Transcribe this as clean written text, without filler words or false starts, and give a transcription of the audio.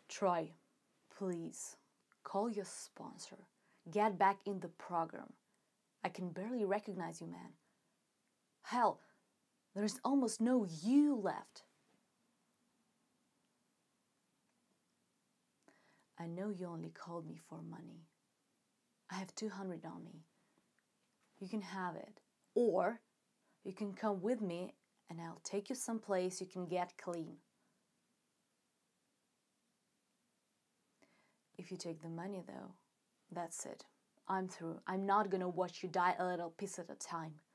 Troy, please, call your sponsor. Get back in the program. I can barely recognize you, man. Hell, there's almost no you left. I know you only called me for money. I have 200 on me. You can have it. Or you can come with me and I'll take you someplace you can get clean. If you take the money though, that's it. I'm through. I'm not gonna watch you die a little piece at a time.